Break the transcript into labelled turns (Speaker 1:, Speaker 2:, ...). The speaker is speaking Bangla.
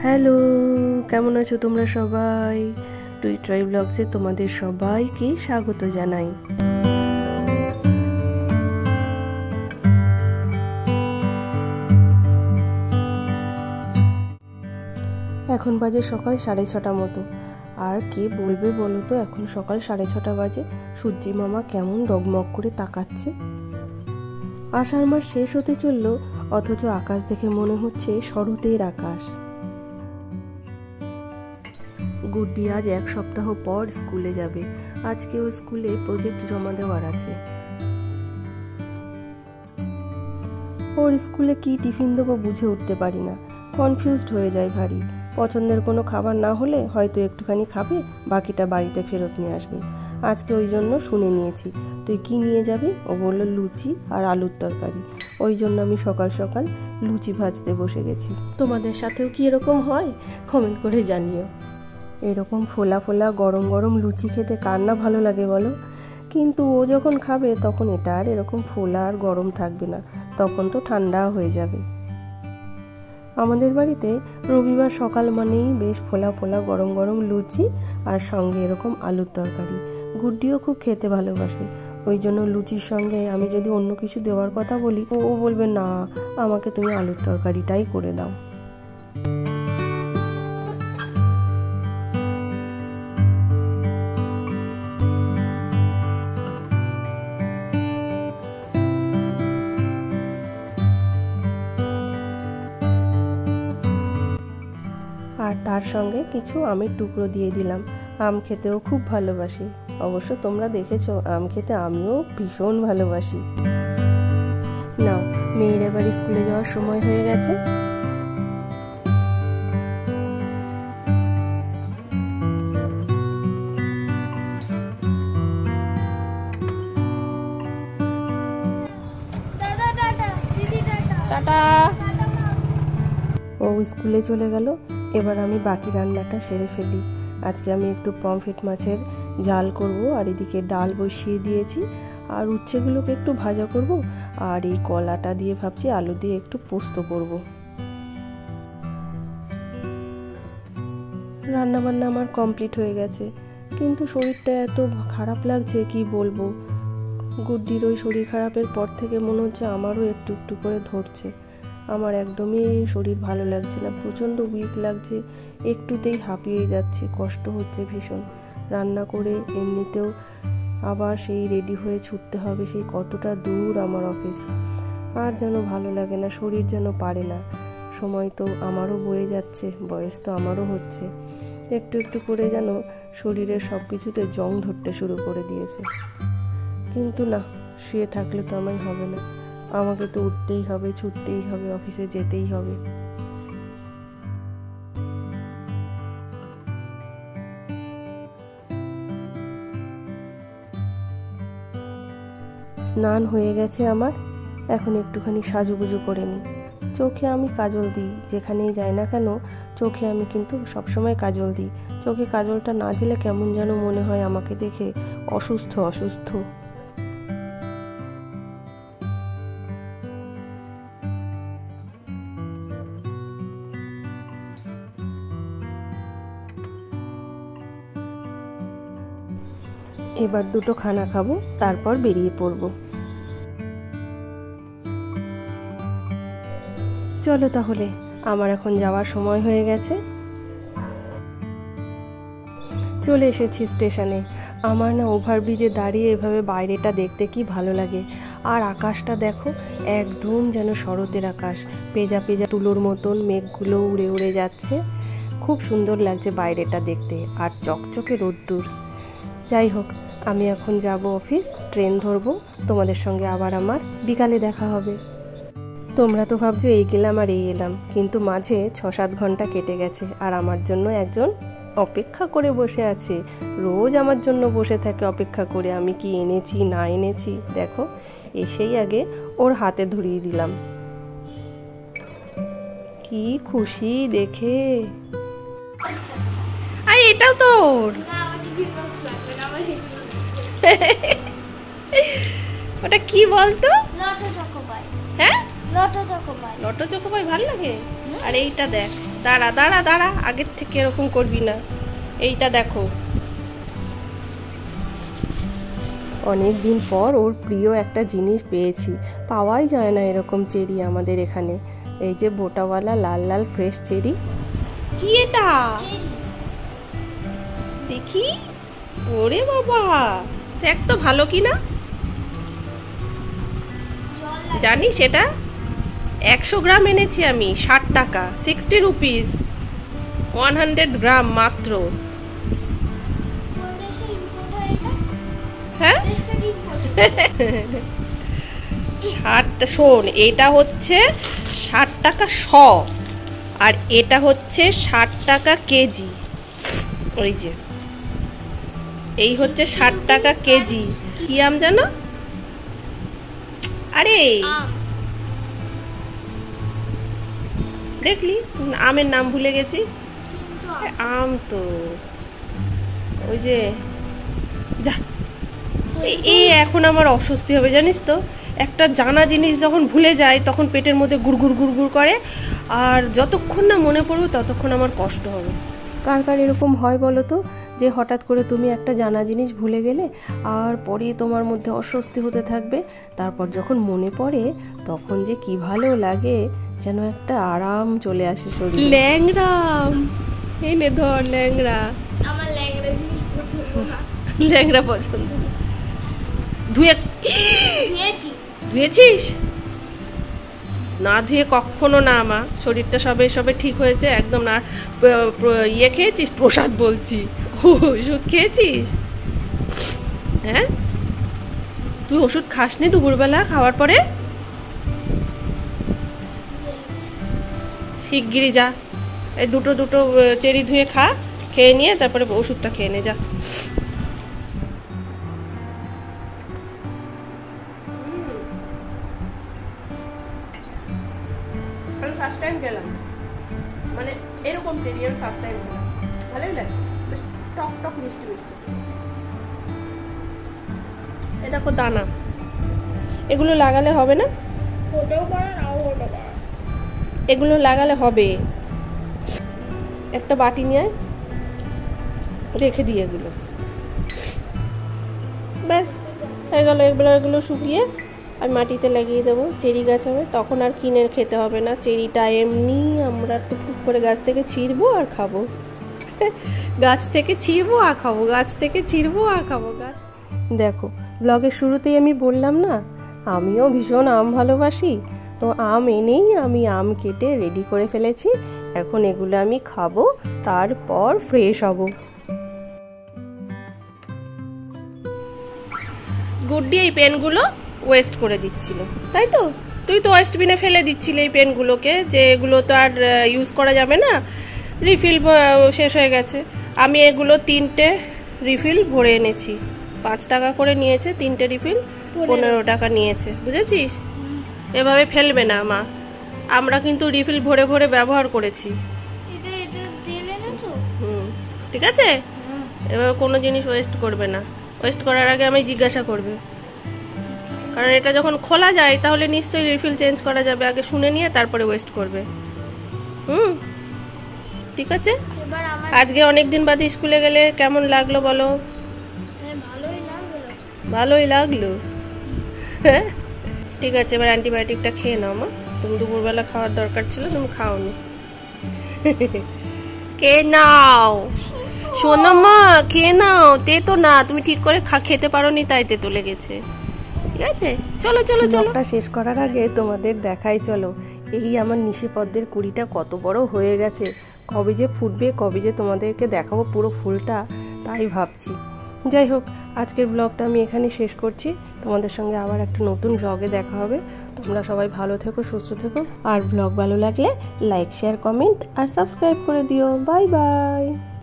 Speaker 1: হ্যালো, কেমন আছো তোমরা সবাই? টুই ট্রাই ব্লগসে তোমাদের সবাইকে স্বাগত জানাই। এখন বাজে সকাল 6:30 মতো। আর কে বলবে বলো তো, এখন সকাল 6:30 বাজে, সূর্যি মামা কেমন ডগমগ করে তাকাচ্ছে। আষাঢ় মাস শেষ হতে চললো, অথচ আকাশ দেখে মনে হচ্ছে শরতের আকাশ। গুড্ডি আজ 1 সপ্তাহ পর স্কুলে যাবে। আজকে ওর স্কুলে প্রজেক্ট জমা দেওয়ার আছে। ওর স্কুলে কি টিফিন দেবো বুঝে উঠতে পারি না, কনফিউজড হয়ে যায় ভারী। পছন্দের কোনো খাবার না হলে হয়তো একটুখানি খাবে, বাকিটা বাড়িতে ফেরত নিয়ে আসবে। আজকে ওই জন্য শুনে নিয়েছি, তুই কি নিয়ে যাবি? ও বলল লুচি আর আলুর তরকারি। ওই জন্য আমি সকাল সকাল লুচি ভাজতে বসে গেছি। তোমাদের সাথেও কি এরকম হয়? কমেন্ট করে জানিও। এরকম ফোলা ফোলা গরম গরম লুচি খেতে কার না ভালো লাগে বলো? কিন্তু ও যখন খাবে তখন এটা আর এরকম ফোলা আর গরম থাকবে না, তখন তো ঠান্ডা হয়ে যাবে। আমাদের বাড়িতে রবিবার সকাল মানেই বেশ ফোলা ফোলা গরম গরম লুচি আর সঙ্গে এরকম আলুর তরকারি। গুড্ডিও খুব খেতে ভালোবাসে, ওই জন্য লুচির সঙ্গে আমি যদি অন্য কিছু দেওয়ার কথা বলি ও বলবে না, আমাকে তুমি আলুর তরকারিটাই করে দাও। আর তার সঙ্গে কিছু আমের টুকরো দিয়ে দিলাম। আম খেতেও খুব ভালোবাসি। অবশ্য তোমরা দেখেছো, আম খেতে আমিও ভীষণ ভালোবাসি। নাও, মেয়ের এবার স্কুলে যাওয়ার সময় হয়ে গেছে। টাটা। ও স্কুলে চলে গেল। এবার আমি বাকি রান্নাটা সেরে ফেলি। আজকে আমি একটু পমফ্রেট মাছের ঝাল করব, আর এদিকে ডাল বসিয়ে দিয়েছি, আর উচ্ছেগুলোকে একটু ভাজা করব, আর এই কলাটা দিয়ে ভাবছি আলু দিয়ে একটু পোস্ত করব। রান্না বান্না আমার কমপ্লিট হয়ে গেছে, কিন্তু শরীরটা এত খারাপ লাগছে কি বলবো। গুড্ডির ওই শরীর খারাপের পর থেকে মনে হচ্ছে আমারও একটু একটু করে ধরছে। আমার একদমই শরীর ভালো লাগছে না, প্রচণ্ড উইক লাগছে, একটুতেই হাঁপিয়ে যাচ্ছে, কষ্ট হচ্ছে ভীষণ। রান্না করে এমনিতেও আবার সেই রেডি হয়ে ছুটতে হবে, সেই কতটা দূর আমার অফিস। আর যেন ভালো লাগে না, শরীর যেন পারে না। সময় তো আমারও বয়ে যাচ্ছে, বয়স তো আমারও হচ্ছে, একটু একটু করে যেন শরীরের সব কিছুতে জং ধরতে শুরু করে দিয়েছে। কিন্তু না, শুয়ে থাকলে তো আমায় হবে না, আমাকে তো উঠতেই হবে, ছুটতেই হবে, অফিসে যেতেই হবে। স্নান হয়ে গেছে আমার, এখন একটুখানি সাজুগুজু করে নিই। চোখে আমি কাজল দিই, যেখানেই যাই না কেন চোখে আমি কিন্তু সবসময় কাজল দিই। চোখে কাজলটা না দিলে কেমন যেন মনে হয় আমাকে দেখে অসুস্থ অসুস্থ। এবার দুটো খানা খাবো, তারপর বেরিয়ে পড়বো। চলো তাহলে, আমার এখন যাওয়ার সময় হয়ে গেছে। চলে এসেছি স্টেশনে। আমার না ওভারব্রিজে দাঁড়িয়ে এভাবে বাইরেটা দেখতে কি ভালো লাগে। আর আকাশটা দেখো, একদম যেন শরতের আকাশ, পেজা পেজা তুলোর মতন মেঘগুলো উড়ে উড়ে যাচ্ছে। খুব সুন্দর লাগছে বাইরেটা দেখতে, আর চকচকে রোদ্দুর। যাই হোক, আমি এখন যাব অফিস, ট্রেন ধরবো। তোমাদের সঙ্গে আবার আমার বিকালে দেখা হবে। তোমরা তো ভাবছো এই গেলাম আর এই এলাম, কিন্তু মাঝে 6-7 ঘন্টা কেটে গেছে, আর আমার জন্য একজন অপেক্ষা করে বসে আছে। রোজ আমার জন্য বসে থাকে অপেক্ষা করে, আমি কি এনেছি না এনেছি। দেখো, এসেই আগে ওর হাতে ধরিয়ে দিলাম। কি খুশি দেখে। আরে এটাও তোর? ওটা কি বলতো? হ্যাঁ, লটো চকোপাই ভালো লাগে। আর এইটা দেখ, দাঁড়া দাঁড়া দাঁড়া, আগের থেকে এরকম করবি না। এইটা দেখো, অনেক দিন পর ওর প্রিয় একটা জিনিস পেয়েছি। পাওয়াই যায় না এরকম চেরি আমাদের এখানে। এই যে বোটাওয়ালা লাল লাল ফ্রেশ চেরি। কি এটা দেখি? ওরে বাবা, দেখ তো ভালো কিনা। জানিস এটা 100 গ্রাম এনেছি আমি, 60 টাকা, 60 রুপিস, 100 গ্রাম মাত্র। হ্যাঁ 60, শোন, এটা হচ্ছে 60 টাকা শ, আর এটা হচ্ছে 60 টাকা কেজি। ওই যে এই হচ্ছে 60 টাকা কেজি। কি আম জানো? আরে দেখলি, আমের নাম ভুলে গেছি। আম তো ওই যে, যা, এই এখন আমার অস্বস্তি হবে জানিস তো। একটা জানা জিনিস যখন ভুলে যায় তখন পেটের মধ্যে গুড়গুড় গুড়গুড় করে, আর যতক্ষণ না মনে পড়বে ততক্ষণ আমার কষ্ট হবে। কার কার এরকম হয় বলো তো, যে হঠাৎ করে তুমি একটা জানা জিনিস ভুলে গেলে আর পরে তোমার মধ্যে অস্বস্তি হতে থাকবে, তারপর যখন মনে পড়ে তখন যে কি ভালো লাগে, যেন একটা আরাম চলে আসে শরীরে। ল্যাংড়াম, এই নে ধর ল্যাংড়া।
Speaker 2: আমার ল্যাংড়া জিনিস পছন্দ না।
Speaker 1: ল্যাংড়া পছন্দ না? ধুয়েছিস? না ধুয়ে কখনো না মা, শরীরটা সবে সবে ঠিক হয়েছে একদম। না ইয়ে খেয়েছিস, প্রসাদ বলছি, ওষুধ খেয়েছিস? হ্যাঁ, তুই ওষুধ খাসনি দুপুরবেলা খাওয়ার পরে? শিগগিরই যা, এই দুটো দুটো চেরি ধুয়ে খা, খেয়ে নিয়ে তারপরে ওষুধটা খেয়ে নে, যা। আমি ফার্স্ট টাইম গেলাম, মানে এরকম চেরি আমি ফার্স্ট টাইম গেলাম, ভালোই লাগে, টক টক মিষ্টি মিষ্টি। এ দেখো দানা, এগুলো লাগালে হবে না? এগুলো লাগালে হবে। একটা বাটি নিয়ে রেখে দিই এগুলো, ব্যাস হয়ে গেল। এগুলো শুকিয়ে আমি মাটিতে লাগিয়ে দেবো, চেরি গাছ হবে, তখন আর কিনে খেতে হবে না। চেরিটা এমনি আমরা টুকটুক করে গাছ থেকে ছিঁড়বো আর খাবো। গাছ থেকে ছিঁড়বো আর খাবো, গাছ থেকে ছিঁড়বো আর খাবো। গাছ দেখো, ব্লগের শুরুতেই আমি বললাম না, আমিও ভীষণ আম ভালোবাসি। তো আম এনেই আমি আম কেটে রেডি করে ফেলেছি। এখন এগুলো আমি খাবো, তারপর ফ্রেশ হব। গুড্ডি এই পেনগুলো ওয়েস্ট করে দিচ্ছিল, তাই তো? তুই তো ওয়েস্টবিনে ফেলে দিচ্ছিলি এই পেনগুলোকে, যে এগুলো তো আর ইউজ করা যাবে না, রিফিল শেষ হয়ে গেছে। আমি এগুলো 3টে রিফিল ভরে এনেছি, 5 টাকা করে নিয়েছে 3টে রিফিল, 15 টাকা নিয়েছে, বুঝেছিস? এভাবে ফেলবে না মা, আমরা কিন্তু রিফিল ভরে ভরে ব্যবহার করেছি। ঠিক আছে, এভাবে কোনো জিনিস ওয়েস্ট করবে না। ওয়েস্ট করার আগে আমি জিজ্ঞাসা করবে, কারণ এটা যখন খোলা যায় তাহলে নিশ্চয়ই রিফিল চেঞ্জ করা যাবে, আগে শুনে নিয়ে তারপরে ওয়েস্ট করবে। ঠিক আছে। আজকে অনেকদিন বাদে স্কুলে গেলে কেমন লাগলো বলো? ভালোই লাগলো। হ্যাঁ ঠিক আছে, এবার অ্যান্টিবায়োটিকটা খেয়ে নাও মা, তুমি দুপুরবেলা খাওয়ার দরকার ছিল, তুমি খাওনি। খেয়ে নাও শোনো মা, খেয়ে নাও। তেতো না, তুমি ঠিক করে খেতে পারোনি তাই তেতো লেগেছে। ঠিক আছে, চলো চলো চলো। শেষ করার আগে তোমাদের দেখাই চলো, এই আমার নিশি পদ্মের কুড়িটা কত বড় হয়ে গেছে। কবে যে ফুটবে, কবে যে তোমাদেরকে দেখাবো পুরো ফুলটা, তাই ভাবছি। যাই হোক, আজকের ব্লগটা আমি এখানে শেষ করছি। তোমাদের সঙ্গে আবার একটা নতুন ব্লগে দেখা হবে। তোমরা সবাই ভালো থেকো, সুস্থ থেকো, আর ব্লগ ভালো লাগলে লাইক, শেয়ার, কমেন্ট আর সাবস্ক্রাইব করে দিও। Bye by.